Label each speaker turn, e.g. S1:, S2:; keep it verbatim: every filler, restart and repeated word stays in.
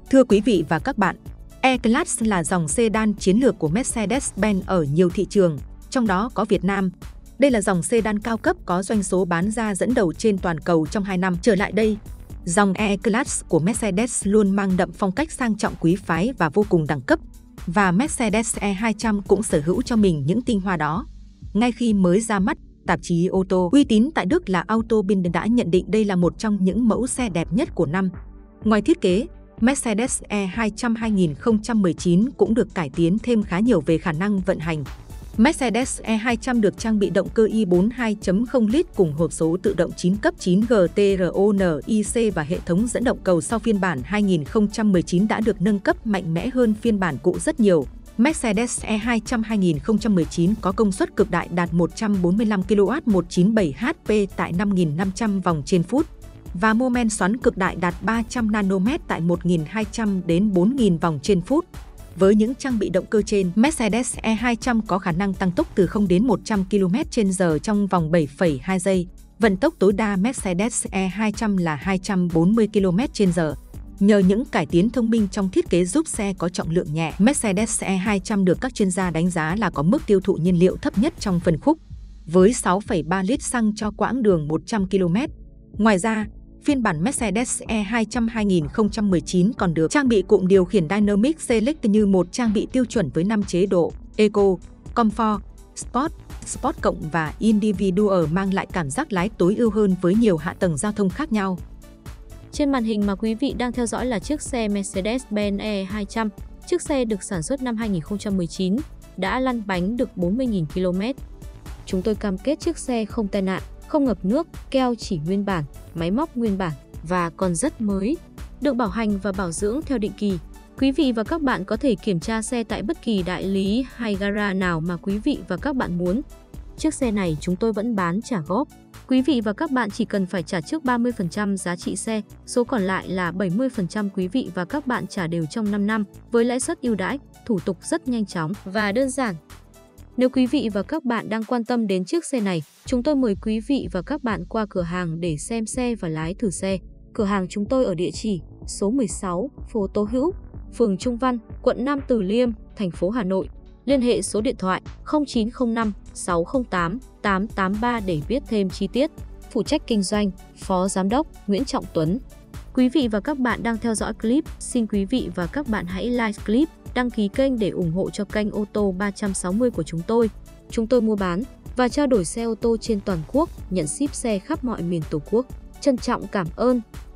S1: Thưa quý vị và các bạn, E-Class là dòng sedan chiến lược của Mercedes-Benz ở nhiều thị trường, trong đó có Việt Nam. Đây là dòng sedan cao cấp có doanh số bán ra dẫn đầu trên toàn cầu trong hai năm trở lại đây. Dòng E-Class của Mercedes luôn mang đậm phong cách sang trọng quý phái và vô cùng đẳng cấp, và Mercedes E hai trăm cũng sở hữu cho mình những tinh hoa đó. Ngay khi mới ra mắt, tạp chí ô tô uy tín tại Đức là Autobild đã nhận định đây là một trong những mẫu xe đẹp nhất của năm. Ngoài thiết kế, Mercedes E hai trăm hai không một chín cũng được cải tiến thêm khá nhiều về khả năng vận hành. Mercedes E hai trăm được trang bị động cơ i bốn hai chấm không lít cùng hộp số tự động chín cấp chín G T R O N I C và hệ thống dẫn động cầu sau phiên bản hai nghìn không trăm mười chín đã được nâng cấp mạnh mẽ hơn phiên bản cũ rất nhiều. Mercedes E hai trăm hai nghìn không trăm mười chín có công suất cực đại đạt một trăm bốn mươi lăm ki lô oát một trăm chín mươi bảy héc pê tại năm nghìn năm trăm vòng trên phút và mô men xoắn cực đại đạt ba trăm nanomet tại một nghìn hai trăm đến bốn nghìn vòng trên phút. Với những trang bị động cơ trên, Mercedes E hai trăm có khả năng tăng tốc từ không đến một trăm ki lô mét trên giờ trong vòng bảy phẩy hai giây. Vận tốc tối đa Mercedes E hai trăm là hai trăm bốn mươi ki lô mét trên giờ. Nhờ những cải tiến thông minh trong thiết kế giúp xe có trọng lượng nhẹ, Mercedes E hai trăm được các chuyên gia đánh giá là có mức tiêu thụ nhiên liệu thấp nhất trong phân khúc, với sáu phẩy ba lít xăng cho quãng đường một trăm ki lô mét. Ngoài ra, phiên bản Mercedes E hai trăm hai nghìn không trăm mười chín còn được trang bị cụm điều khiển Dynamic Select như một trang bị tiêu chuẩn với năm chế độ Eco, Comfort, Sport, Sport cộng và Individual mang lại cảm giác lái tối ưu hơn với nhiều hạ tầng giao thông khác nhau.
S2: Trên màn hình mà quý vị đang theo dõi là chiếc xe Mercedes-Benz E hai trăm. Chiếc xe được sản xuất năm hai nghìn không trăm mười chín, đã lăn bánh được bốn mươi nghìn ki lô mét. Chúng tôi cam kết chiếc xe không tai nạn, không ngập nước, keo chỉ nguyên bản, máy móc nguyên bản và còn rất mới, được bảo hành và bảo dưỡng theo định kỳ. Quý vị và các bạn có thể kiểm tra xe tại bất kỳ đại lý hay gara nào mà quý vị và các bạn muốn. Chiếc xe này chúng tôi vẫn bán trả góp. Quý vị và các bạn chỉ cần phải trả trước ba mươi phần trăm giá trị xe, số còn lại là bảy mươi phần trăm quý vị và các bạn trả đều trong năm năm với lãi suất ưu đãi, thủ tục rất nhanh chóng và đơn giản. Nếu quý vị và các bạn đang quan tâm đến chiếc xe này, chúng tôi mời quý vị và các bạn qua cửa hàng để xem xe và lái thử xe. Cửa hàng chúng tôi ở địa chỉ số mười sáu, phố Tố Hữu, phường Trung Văn, quận Nam Từ Liêm, thành phố Hà Nội. Liên hệ số điện thoại không chín không năm sáu không tám tám tám ba để biết thêm chi tiết. Phụ trách kinh doanh, Phó Giám đốc Nguyễn Trọng Tuấn. Quý vị và các bạn đang theo dõi clip, xin quý vị và các bạn hãy like clip, đăng ký kênh để ủng hộ cho kênh ô tô ba trăm sáu mươi của chúng tôi. Chúng tôi mua bán và trao đổi xe ô tô trên toàn quốc, nhận ship xe khắp mọi miền Tổ quốc. Trân trọng cảm ơn.